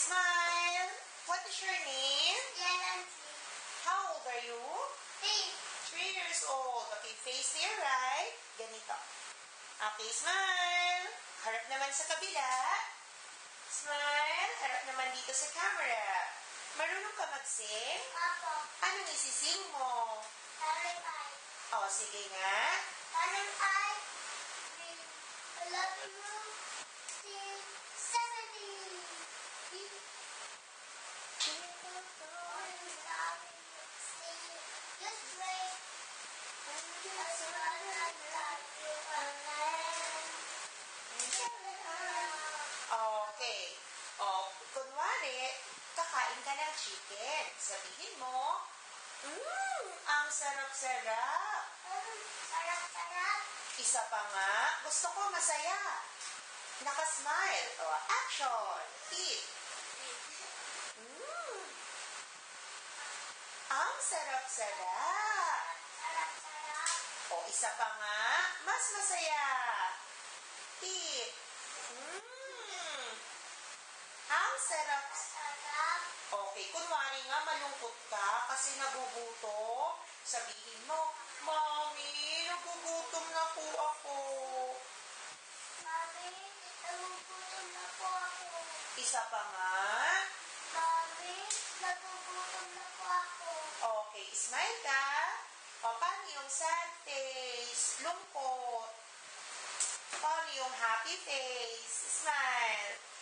Smile. What is your name? How old are you? 3 years old. Okay, face there, right? Ganito. Okay, smile. Harap naman sa kabila. Smile. Harap naman dito sa camera. Marunong ka mag-sing? Apo. Anong isising mo? Parang ay. O, sige nga. Parang ay. I love you. 70. Okay. O, kunwari, kakain ka ng chicken. Sabihin mo, ang sarap-sarap. Sarap-sarap. Isa pa nga, gusto ko masaya. Nakasmile. O, action. Eat. Ang sarap-sarap. Sarap-sarap. O, isa pa nga, mas masaya. Eat. Ang sarap. Sarap. Okay, kunwari nga malungkot ka kasi nagugutom. Sabihin mo, Mommy, nagugutom na po ako. Mami, nagugutom na po ako. Isa pa nga. Mami, nagugutom na po ako. Okay, smile ka. O, paano yung sad face? Lungkot. Paano yung happy face? Smile.